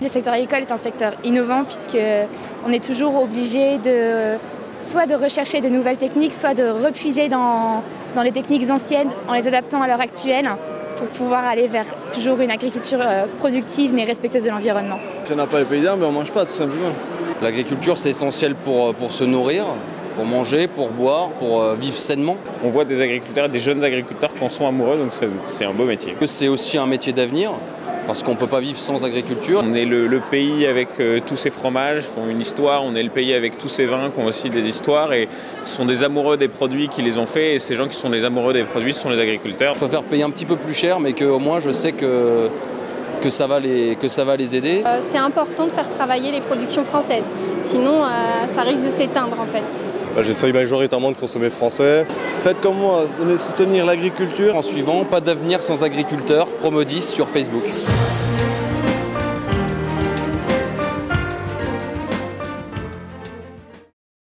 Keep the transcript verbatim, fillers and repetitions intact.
le secteur agricole est un secteur innovant puisqu'on est toujours obligé de, soit de rechercher de nouvelles techniques, soit de repuiser dans, dans les techniques anciennes en les adaptant à l'heure actuelle pour pouvoir aller vers toujours une agriculture productive mais respectueuse de l'environnement. Si on n'a pas les paysans, ben on ne mange pas tout simplement. L'agriculture, c'est essentiel pour, pour se nourrir, pour manger, pour boire, pour vivre sainement. On voit des agriculteurs, des jeunes agriculteurs qui en sont amoureux, donc c'est un beau métier. C'est aussi un métier d'avenir, parce qu'on ne peut pas vivre sans agriculture. On est le, le pays avec euh, tous ces fromages qui ont une histoire, on est le pays avec tous ces vins qui ont aussi des histoires et ce sont des amoureux des produits qui les ont faits et ces gens qui sont des amoureux des produits, ce sont les agriculteurs. Je préfère payer un petit peu plus cher, mais qu'au moins je sais que... Que ça, va les, que ça va les aider. Euh, c'est important de faire travailler les productions françaises, sinon euh, ça risque de s'éteindre en fait. Bah, j'essaye majoritairement de consommer français. Faites comme moi, venez soutenir l'agriculture. En suivant, pas d'avenir sans agriculteurs, Promodis sur Facebook.